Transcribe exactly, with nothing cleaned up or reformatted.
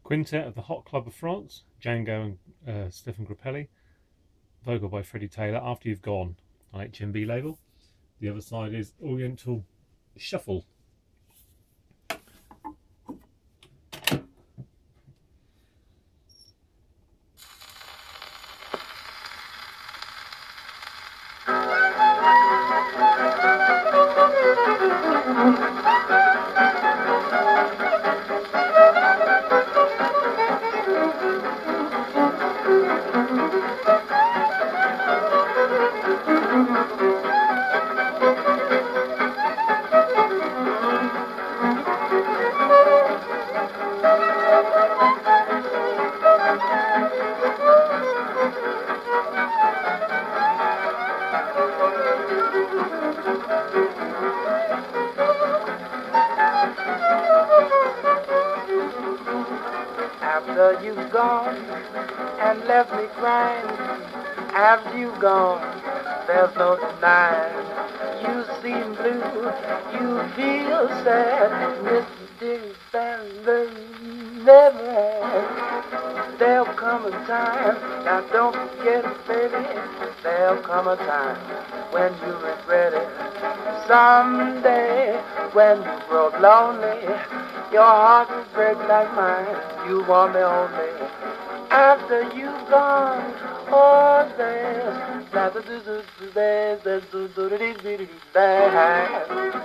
Quintet of the Hot Club of France, Django and uh, Stefan Grappelli. Vocal by Freddie Taylor, After You've Gone, on H M B label. The other side is Oriental Shuffle. After you've gone and left me crying, after you've gone, there's no denying. You seem blue, you feel sad, Mister Van never. There'll come a time, now don't forget it, baby. There'll come a time when you regret it. Someday, when you grow lonely, your heart will break like mine. You want me only after you've gone. Oh, there's there's there's there's